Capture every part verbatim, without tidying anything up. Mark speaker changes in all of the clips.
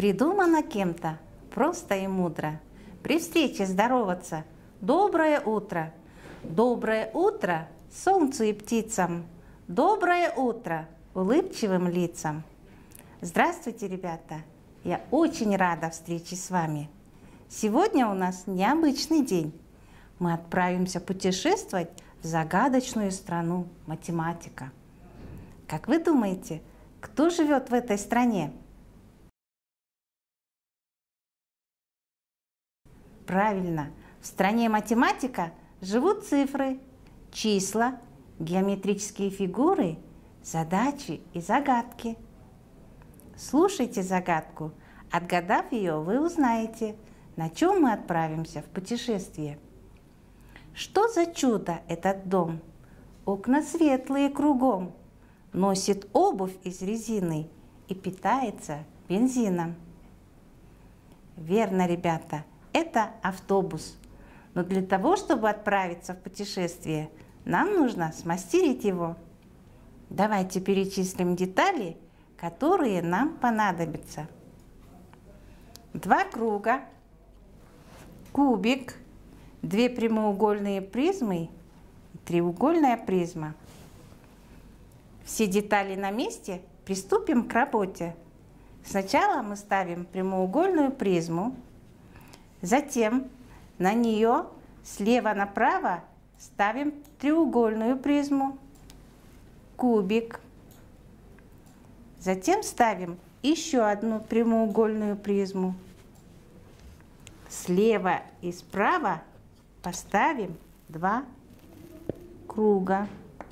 Speaker 1: Придумано кем-то просто и мудро. При встрече здороваться. Доброе утро. Доброе утро солнцу и птицам. Доброе утро улыбчивым лицам. Здравствуйте, ребята! Я очень рада встрече с вами. Сегодня у нас необычный день. Мы отправимся путешествовать в загадочную страну математика. Как вы думаете, кто живет в этой стране? Правильно, в стране математика живут цифры, числа, геометрические фигуры, задачи и загадки. Слушайте загадку. Отгадав ее, вы узнаете, на чем мы отправимся в путешествие. Что за чудо этот дом? Окна светлые кругом, носит обувь из резины и питается бензином. Верно, ребята, это автобус. Но для того, чтобы отправиться в путешествие, нам нужно смастерить его. Давайте перечислим детали, которые нам понадобятся. Два круга, кубик, две прямоугольные призмы и треугольная призма. Все детали на месте, приступим к работе. Сначала мы ставим прямоугольную призму, затем на нее слева направо ставим треугольную призму, кубик. Затем ставим еще одну прямоугольную призму. Слева и справа поставим два круга.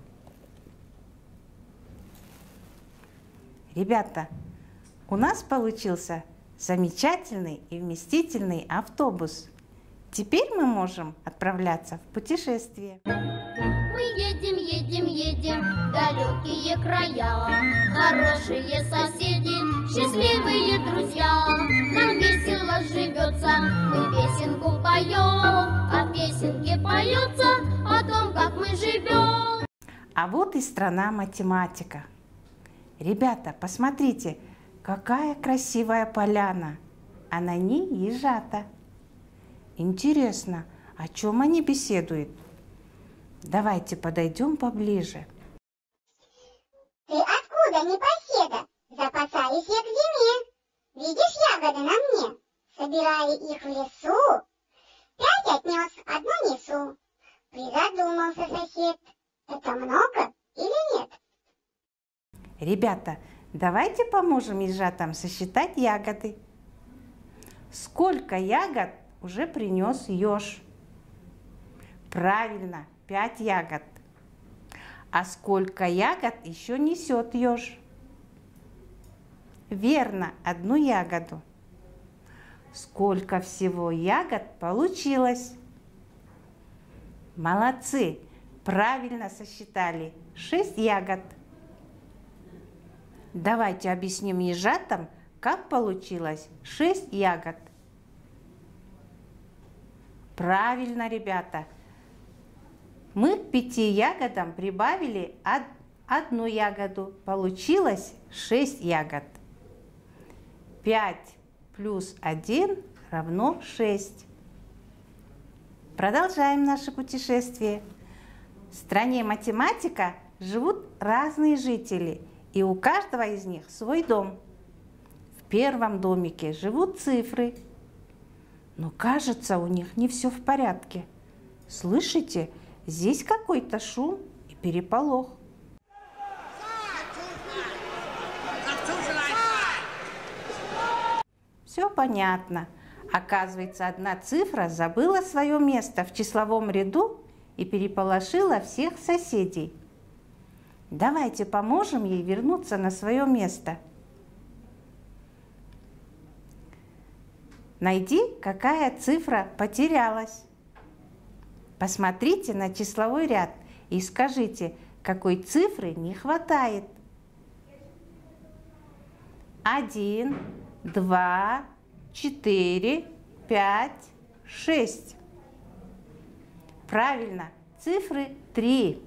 Speaker 1: Ребята, у нас получился замечательный и вместительный автобус. Теперь мы можем отправляться в путешествие.
Speaker 2: Мы едем, едем, едем в далекие края. Хорошие соседи, счастливые друзья. Нам весело живется, мы песенку поем. А в песенке поется о том, как мы живем.
Speaker 1: А вот и страна математика. Ребята, посмотрите, какая красивая поляна, а на ней ежата. Интересно, о чем они беседуют? Давайте подойдем поближе.
Speaker 3: Ты откуда, непоседа? Запасаюсь я к зиме. Видишь ягоды на мне? Собирая их в лесу. Пять отнес, одну несу. Призадумался сосед. Это много или нет?
Speaker 1: Ребята, давайте поможем ежатам сосчитать ягоды. Сколько ягод уже принес еж? Правильно, пять ягод. А сколько ягод еще несет еж? Верно, одну ягоду. Сколько всего ягод получилось? Молодцы, правильно сосчитали, шесть ягод. Давайте объясним ежатам, как получилось шесть ягод. Правильно, ребята. Мы к пяти ягодам прибавили одну ягоду. Получилось шесть ягод. пять плюс один равно шесть. Продолжаем наше путешествие. В стране математика живут разные жители, и у каждого из них свой дом. В первом домике живут цифры. Но кажется, у них не все в порядке. Слышите, здесь какой-то шум и переполох. Все понятно. Оказывается, одна цифра забыла свое место в числовом ряду и переполошила всех соседей. Давайте поможем ей вернуться на свое место. Найди, какая цифра потерялась. Посмотрите на числовой ряд и скажите, какой цифры не хватает. Один, два, четыре, пять, шесть. Правильно, цифры три.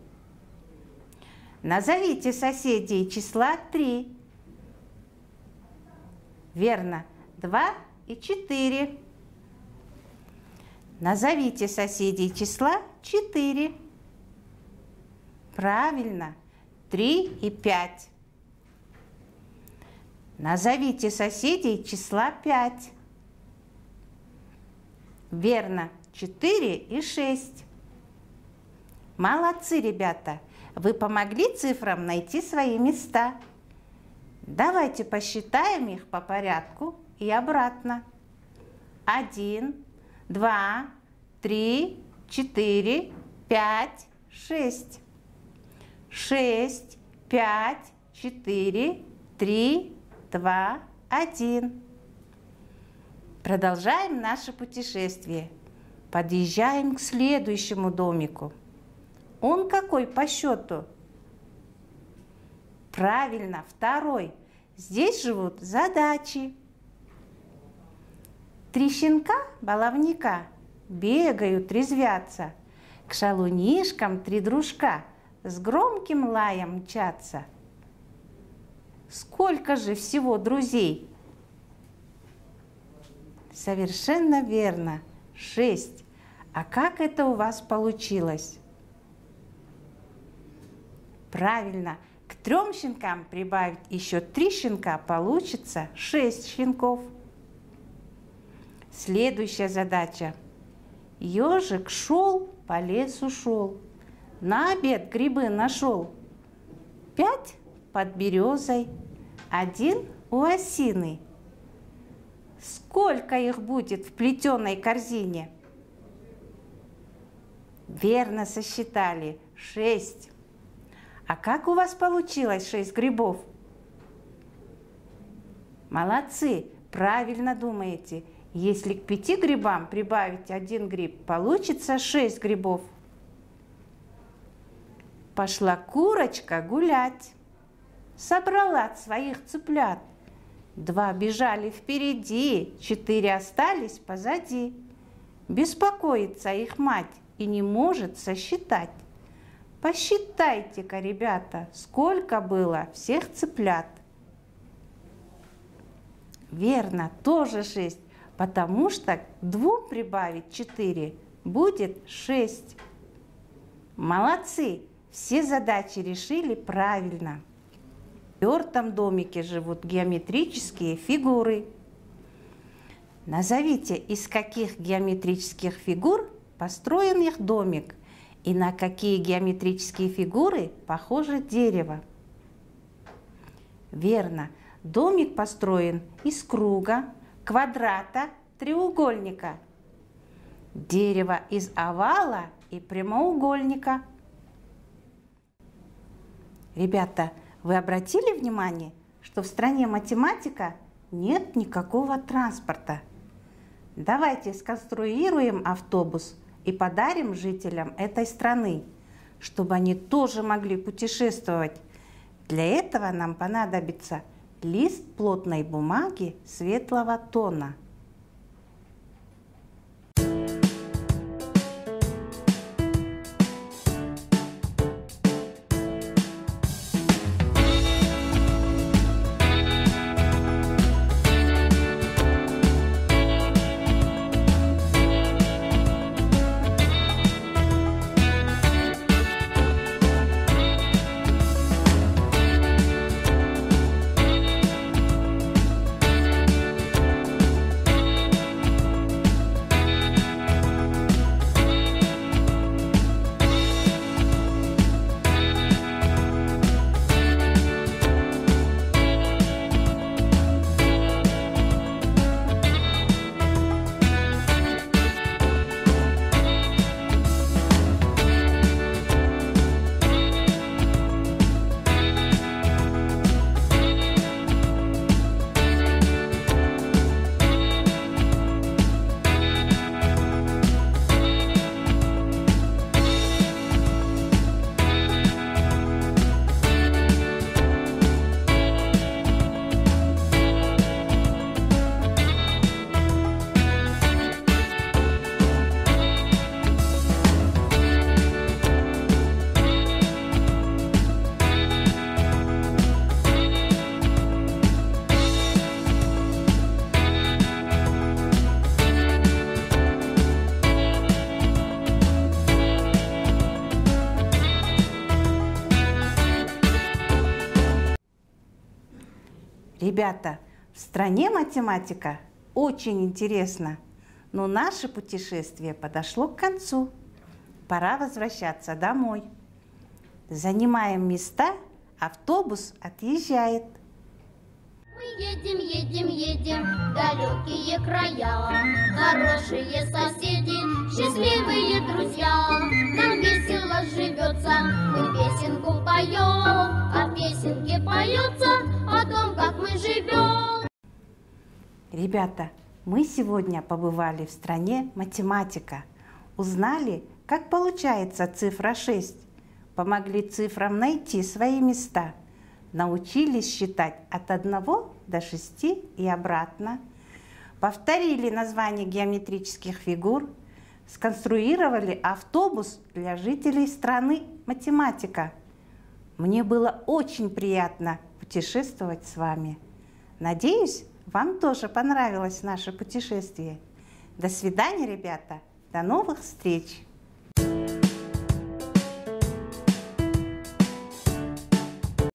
Speaker 1: Назовите соседей числа три. Верно. два и четыре. Назовите соседей числа четыре. Правильно, три и пять. Назовите соседей числа пять. Верно, четыре и шесть. Молодцы, ребята! Вы помогли цифрам найти свои места. Давайте посчитаем их по порядку и обратно. Один, два, три, четыре, пять, шесть. Шесть, пять, четыре, три, два, один. Продолжаем наше путешествие. Подъезжаем к следующему домику. Он какой по счету? Правильно, второй. Здесь живут задачи. Три щенка, баловника, бегают, резвятся. К шалунишкам три дружка с громким лаем мчатся. Сколько же всего друзей? Совершенно верно, шесть. А как это у вас получилось? Правильно, к трем щенкам прибавить еще три щенка, получится шесть щенков. Следующая задача. Ежик шел, по лесу шел, на обед грибы нашел. Пять под березой, один у осины. Сколько их будет в плетеной корзине? Верно сосчитали, шесть. А как у вас получилось шесть грибов? Молодцы, правильно думаете. Если к пяти грибам прибавить один гриб, получится шесть грибов. Пошла курочка гулять, собрала своих цыплят. Два бежали впереди, четыре остались позади. Беспокоится их мать и не может сосчитать. Посчитайте-ка, ребята, сколько было всех цыплят. Верно, тоже шесть, потому что к двум прибавить четыре будет шесть. Молодцы, все задачи решили правильно. В четвертом домике живут геометрические фигуры. Назовите, из каких геометрических фигур построен их домик. И на какие геометрические фигуры похоже дерево? Верно, домик построен из круга, квадрата, треугольника. Дерево из овала и прямоугольника. Ребята, вы обратили внимание, что в стране математика нет никакого транспорта? Давайте сконструируем автобус и подарим жителям этой страны, чтобы они тоже могли путешествовать. Для этого нам понадобится лист плотной бумаги светлого тона. Ребята, в стране математика очень интересно, но наше путешествие подошло к концу. Пора возвращаться домой. Занимаем места, автобус отъезжает.
Speaker 2: Мы едем, едем, едем в далекие края. Хорошие соседи, счастливые друзья. Нам весело живется, мы песенку поем. А в песенке поется о том, как мы живем.
Speaker 1: Ребята, мы сегодня побывали в стране математика. Узнали, как получается цифра шесть. Помогли цифрам найти свои места. Научились считать от одного до шести и обратно. Повторили названия геометрических фигур. Сконструировали автобус для жителей страны математика. Мне было очень приятно путешествовать с вами. Надеюсь, вам тоже понравилось наше путешествие. До свидания, ребята. До новых встреч!